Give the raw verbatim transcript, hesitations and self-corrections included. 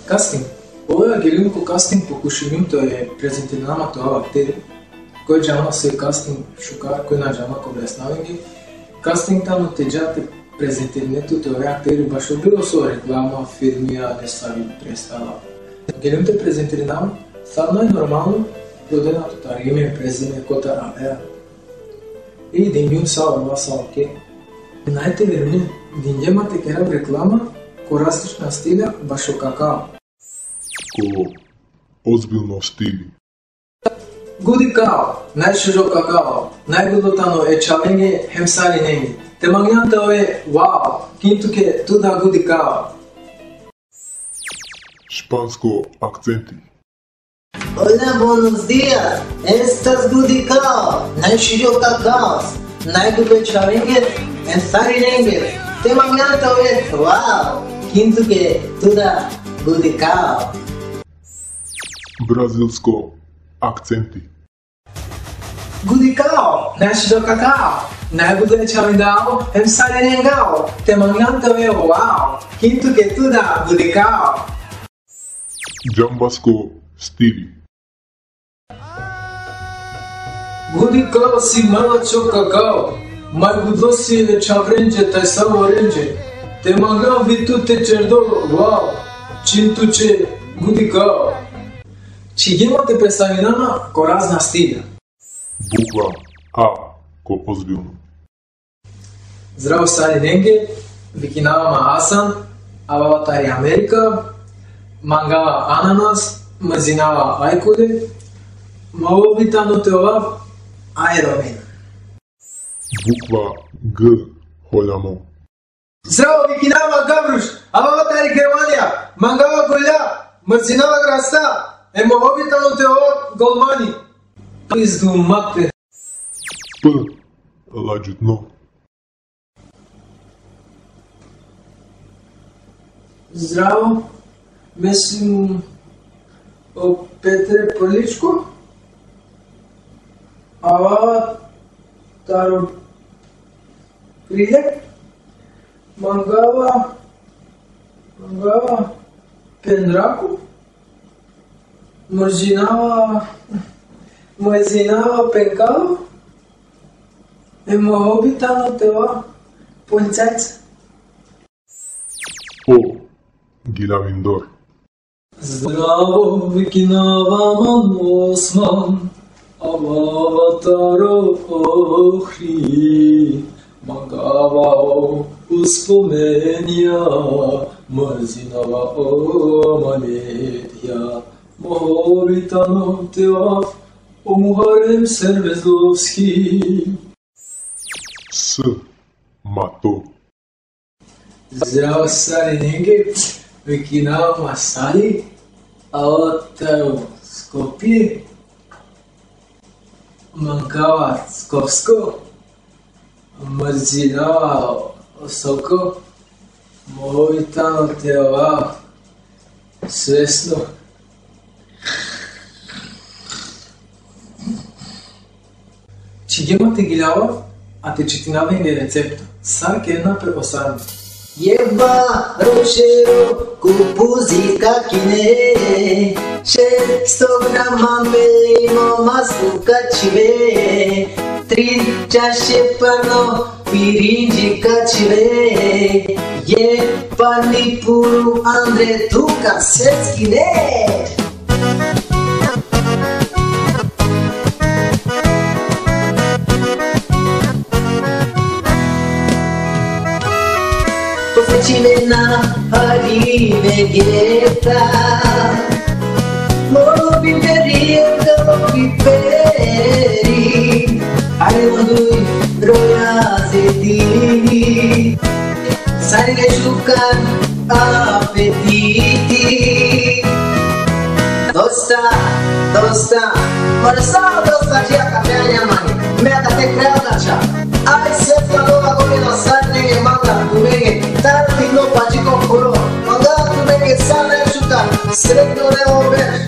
Casting. Ова гелим ко кастинг покушимим то е презентирана тоа актери. Кој джама се кастинг шукар, кој на джама ко објаснавање. Кастинг тамо те джате презентирането тоа актери баш било со реклама, фирмија, не стави представа. Гелим те презентирам, стадно е нормално роденото тар име, презиме, кота рабеа. И дингим сао, ова сао ке. Најте верни, дингемате керам реклама ко различна стиля баш о какао. Ко озбилно стили. Гуди као, најшужо какао, најгодотано е чалење хемсари неги. Те магнјанто е вау, кинту ке туда гуди као. Шпанско акценти. Hola, buenos días. Estás Gudicao. Naishio Cacao. Naigudo Charengue. En Sarinenge. Te mangato es wow. Quinto que tuda Gudicao. Бразилско акценти. Gudicao, Naishio Cacao. Naigudo Charendao. En Sarinengao. Te mangato é wow. Quinto que tuda Gudicao. Джамбаско стили. Gudicao si malacho cacao. Mai gudosi e chavrenje tai samo renje. Te manga vitu te cerdo wow. Cintu ce Gudicao. Чигема те представинама ко разна стиля. Буква А ко озбилно. Здраво сари ненге, викинавама Асан, ававатари Америка, мангава ананас, мазинава айкоде, маобитано те ова аеромен. Буква Г хољамо. Здраво викинава Гавруш, ававатари Германија, мангава гоља, мазинава граста, е маобитано те ова голмани. Изгумате. П ладжутно. Здраво, мислим о Петре Паличко, ава таро приде, мангава, мангава Пендрако, мржинава, мазинава Пенкало, е маобитано тева полицајца. О Гилавиндор. Здраво, викинавам Осман, ававатаро охри, мангава успоменја, мрзинава оманетја, моховитано теав, омухарем Сервезловски. С мато. Здраво, сари ненге, викинавам Асали, аватаро Скопје, манкава Сковско, мрзинава Осоко, мојтано те ова свесно. Чигемате гилјава, а те четинавање рецепта. Сарке една препосарна. Ева рошеро купузика кине. шестsto grama melino мастука чиве. Три чаше пано пириндика чиве. Ева нипуру Андре тука сецкине. Chilena harine geta Moro bimberia do piperi Ai ondui roiazedini Sarine jucan apetiti Dosta, dosta Morsa dosta dia cabeanya mani Meta te creo gacha Ai se falou agora não sabe nem manda comigo Tarde no pode compor Manda comigo sabe chutar Sendo de over